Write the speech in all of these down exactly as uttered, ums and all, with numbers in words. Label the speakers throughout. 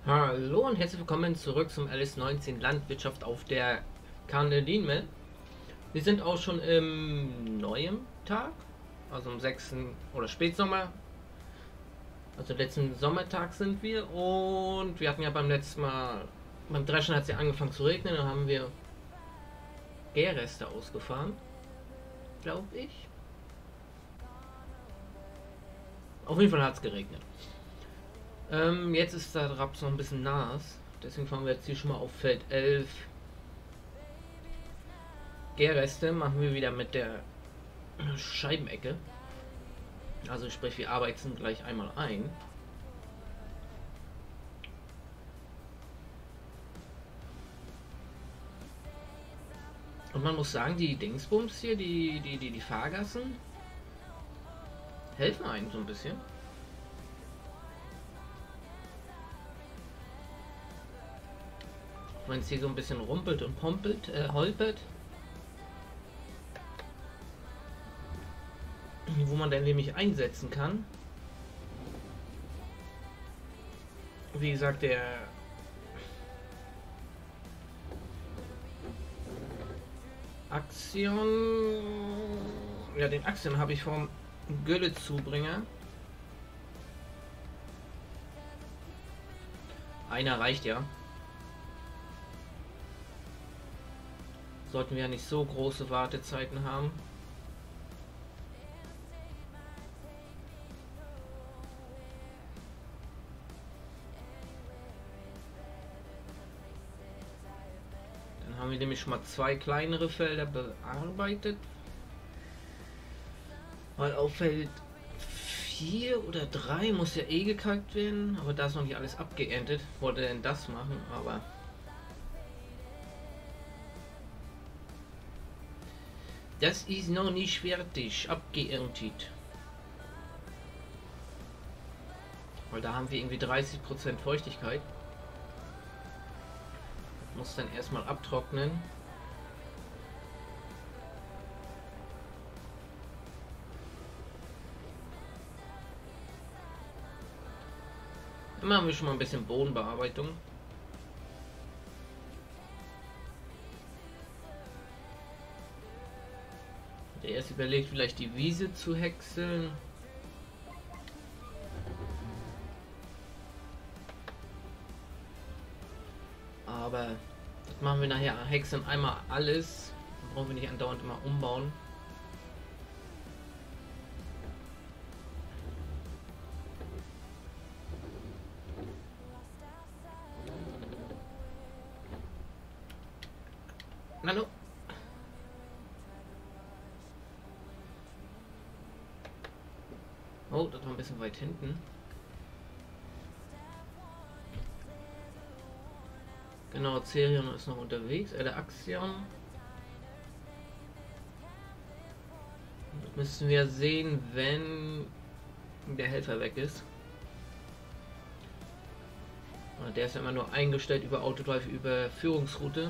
Speaker 1: Hallo und herzlich willkommen zurück zum L S neunzehn Landwirtschaft auf der Kandelinme. Wir sind auch schon im neuen Tag, also am sechsten oder Spätsommer, also letzten Sommertag sind wir, und wir hatten ja beim letzten Mal, beim Dreschen hat es ja angefangen zu regnen, dann haben wir Gärreste ausgefahren, glaube ich. Auf jeden Fall hat es geregnet. Ähm, jetzt ist der Raps noch ein bisschen nass, deswegen fahren wir jetzt hier schon mal auf Feld elf. Gärreste machen wir wieder mit der Scheibenecke. Also sprich, wir arbeiten gleich einmal ein. Und man muss sagen, die Dingsbums hier, die, die, die, die Fahrgassen, helfen einem so ein bisschen. Wenn es hier so ein bisschen rumpelt und pompelt, äh, holpert. Wo man dann nämlich einsetzen kann. Wie gesagt, der Axion, ja, den Axion habe ich vom Gülle-Zubringer. Einer reicht ja. Sollten wir ja nicht so große Wartezeiten haben. Dann haben wir nämlich schon mal zwei kleinere Felder bearbeitet. Weil auf Feld vier oder drei muss ja eh gekalkt werden, aber da ist noch nicht alles abgeerntet. Wollte denn das machen, aber das ist noch nicht fertig abgeerntet. Weil da haben wir irgendwie dreißig Prozent Feuchtigkeit. Muss dann erstmal abtrocknen. Dann machen wir schon mal ein bisschen Bodenbearbeitung. Der erst überlegt, vielleicht die Wiese zu häckseln. Aber das machen wir nachher. Häckseln einmal alles. Dann brauchen wir nicht andauernd immer umbauen. Hallo. Oh, das war ein bisschen weit hinten. Genau, Cerion ist noch unterwegs. Äh, der Axion. Das müssen wir sehen, wenn der Helfer weg ist. Der ist ja immer nur eingestellt über Autodrive, über Führungsroute.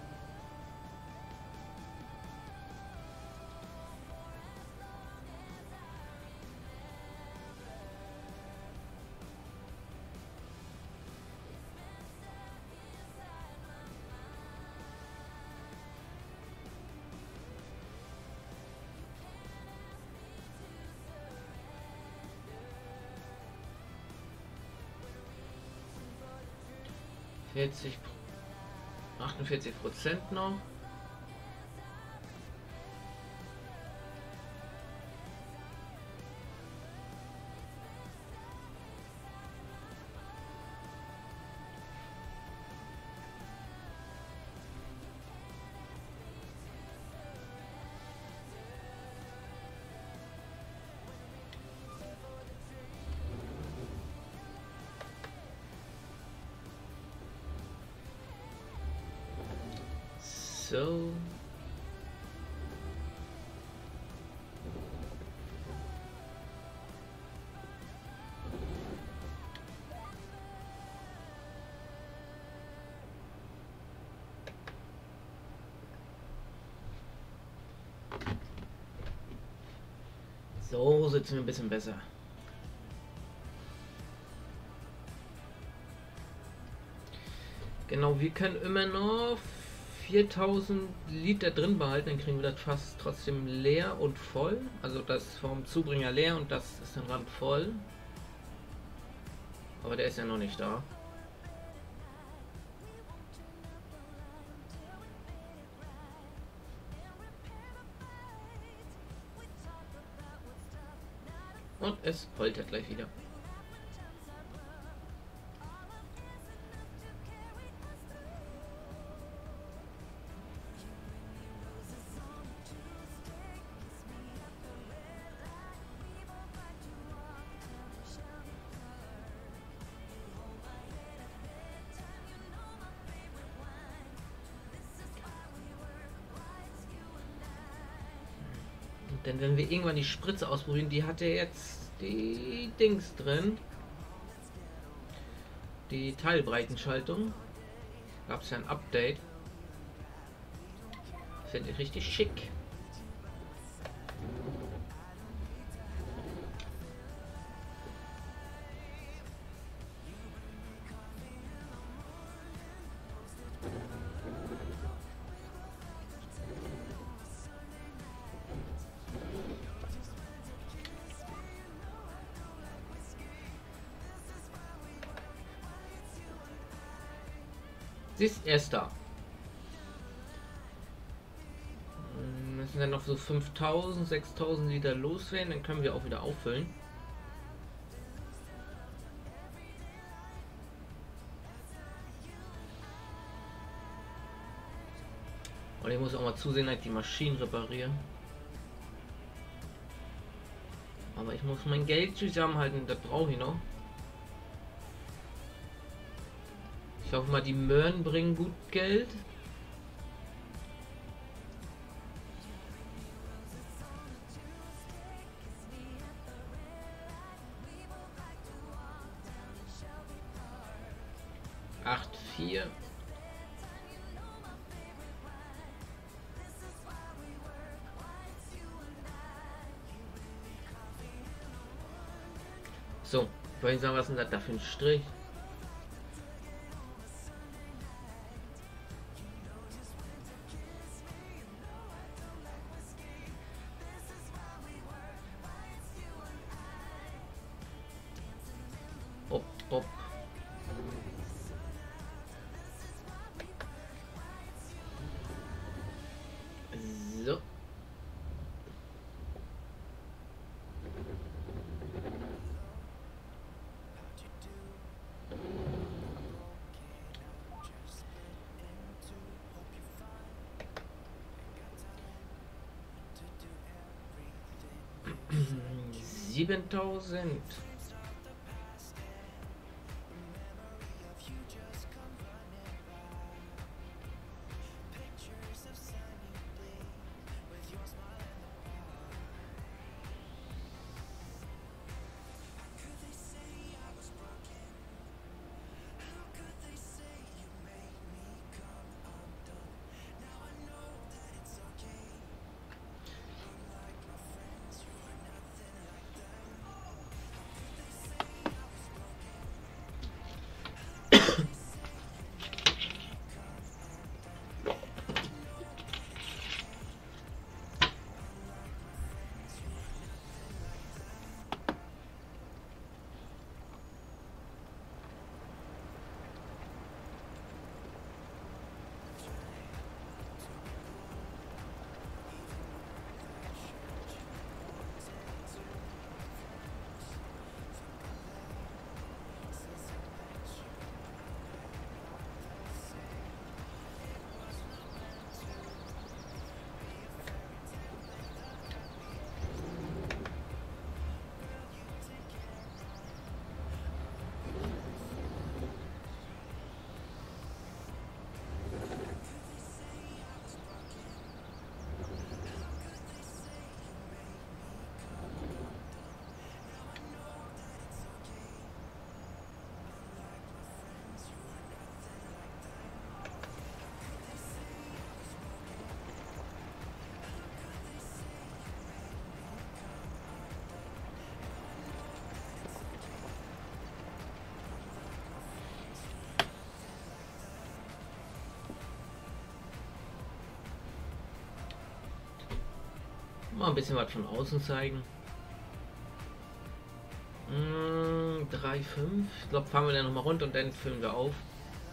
Speaker 1: vierzig, achtundvierzig Prozent noch. So. So sitzen wir ein bisschen besser. Genau, wir können immer noch viertausend Liter drin behalten, dann kriegen wir das Fass trotzdem leer und voll. Also das vom Zubringer leer und das ist dann Rand voll. Aber der ist ja noch nicht da. Und es poltert gleich wieder. Denn wenn wir irgendwann die Spritze ausprobieren, die hat ja jetzt die Dings drin. Die Teilbreitenschaltung. Gab es ja ein Update. Finde ich richtig schick. Sie ist erst da. Müssen dann noch so fünftausend, sechstausend Liter loswerden, dann können wir auch wieder auffüllen. Und ich muss auch mal zusehen, dass ich die Maschinen reparieren. Aber ich muss mein Geld zusammenhalten, das brauche ich noch. Ich hoffe mal, die Möhren bringen gut Geld. Acht vier. So, wollte ich sagen, was ist denn das da für ein Strich? Hopp, hopp. So. siebentausend. Mal ein bisschen was von außen zeigen. Hm, drei, fünf. Ich glaube, fahren wir dann nochmal runter und dann füllen wir auf.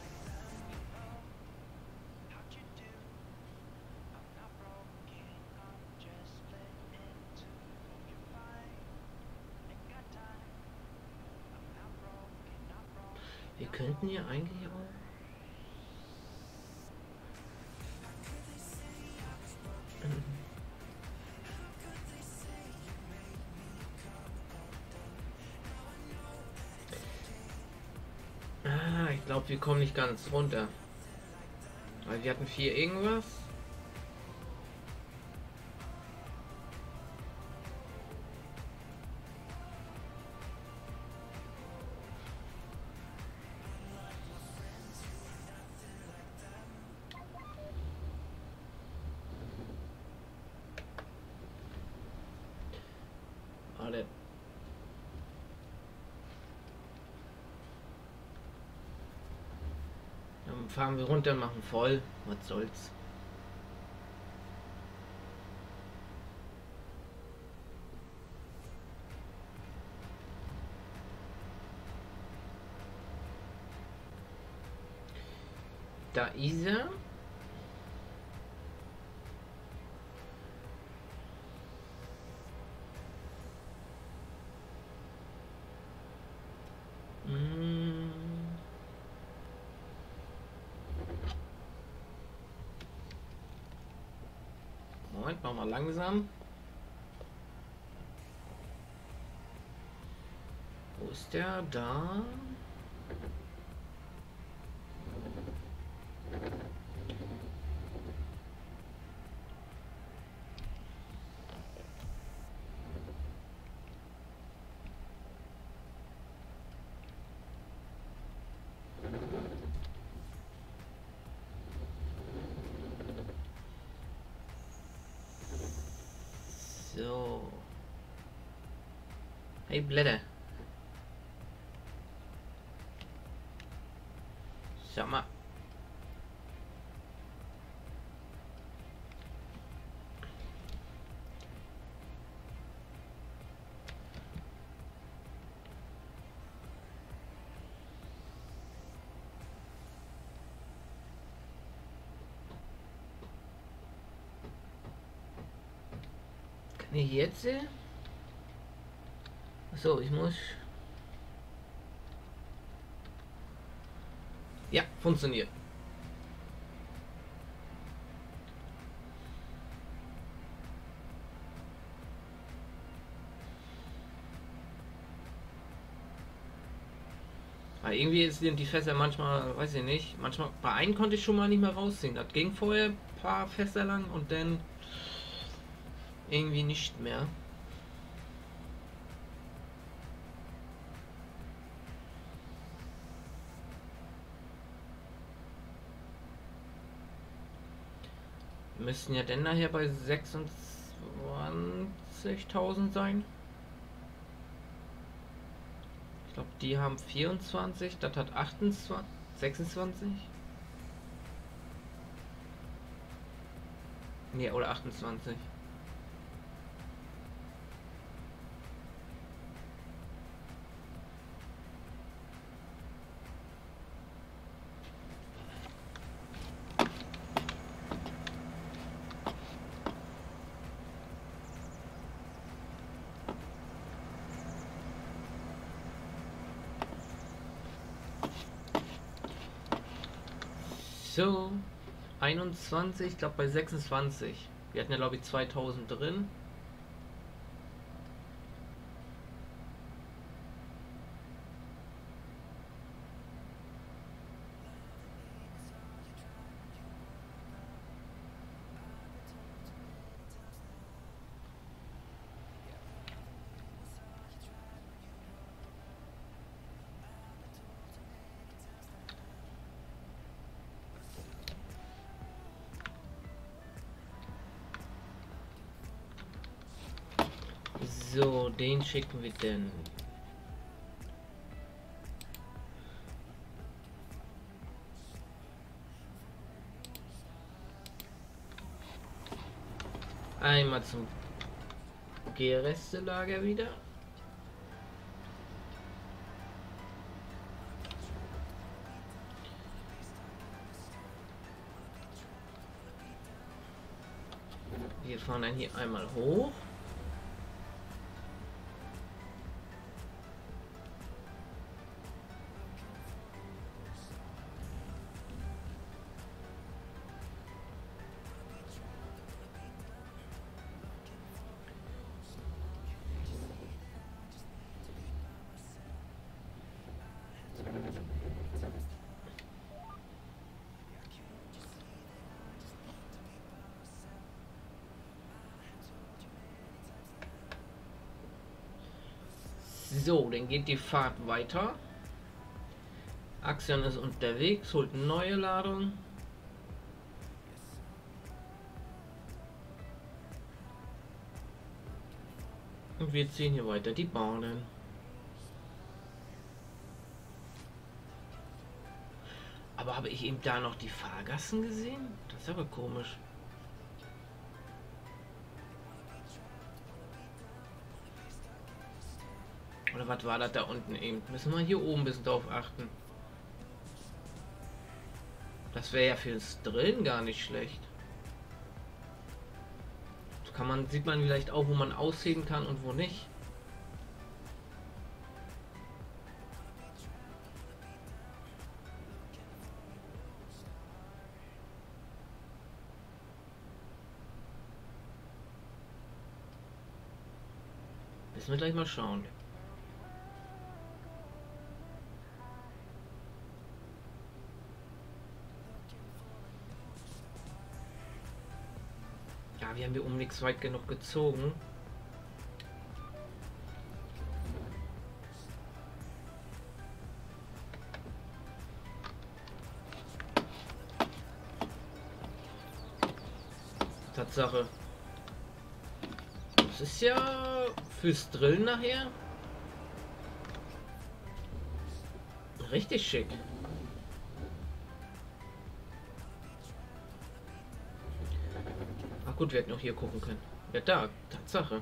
Speaker 1: Wir könnten hier eigentlich auch. Ah, ich glaube, wir kommen nicht ganz runter. Weil wir hatten vier irgendwas. Warte. Dann fahren wir runter, machen voll. Was soll's. Da ist er. Hm. Moment, machen wir langsam. Wo ist der? Da. So. Hey Blätter. Schau mal. Kann ich jetzt sehen? So, ich muss. Ja, funktioniert. Aber irgendwie sind die Fässer manchmal, weiß ich nicht, manchmal bei einem konnte ich schon mal nicht mehr rausziehen. Das ging vorher ein paar Fässer lang und dann irgendwie nicht mehr. Wir müssten ja dann nachher bei sechsundzwanzigtausend sein. Ich glaube, die haben vierundzwanzig, das hat achtundzwanzig, sechsundzwanzig. Ne, oder achtundzwanzig. So, einundzwanzig, ich glaube bei sechsundzwanzig. Wir hatten ja glaube ich zweitausend drin. So, den schicken wir denn. Einmal zum Gerestelager wieder. Wir fahren dann hier einmal hoch. So, dann geht die Fahrt weiter. Axion ist unterwegs, holt eine neue Ladung. Und wir ziehen hier weiter die Bahnen. Aber habe ich eben da noch die Fahrgassen gesehen? Das ist aber komisch. Oder was war das da unten eben? Müssen wir hier oben ein bisschen drauf achten. Das wäre ja fürs Drillen gar nicht schlecht. So kann man, sieht man vielleicht auch, wo man ausheben kann und wo nicht. Müssen wir gleich mal schauen. Ja, wir haben hier um nichts weit genug gezogen. Tatsache. Das ist ja fürs Drillen nachher richtig schick. Ach gut, wir hätten auch hier gucken können. Ja, da, Tatsache.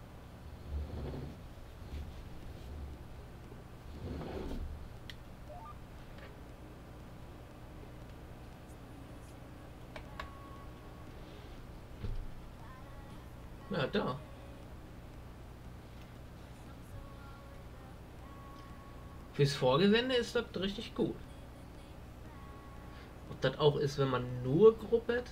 Speaker 1: Ja, da. Fürs Vorgewende ist das richtig gut. Ob das auch ist, wenn man nur gruppet?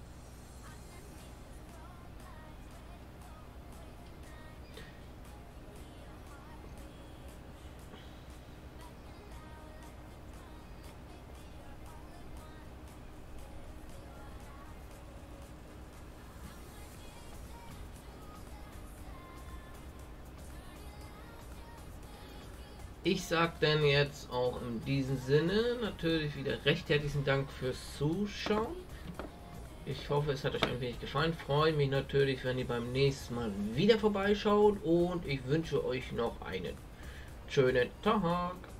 Speaker 1: Ich sag denn jetzt auch in diesem Sinne natürlich wieder recht herzlichen Dank fürs Zuschauen. Ich hoffe, es hat euch ein wenig gefallen. Freue mich natürlich, wenn ihr beim nächsten Mal wieder vorbeischaut und ich wünsche euch noch einen schönen Tag.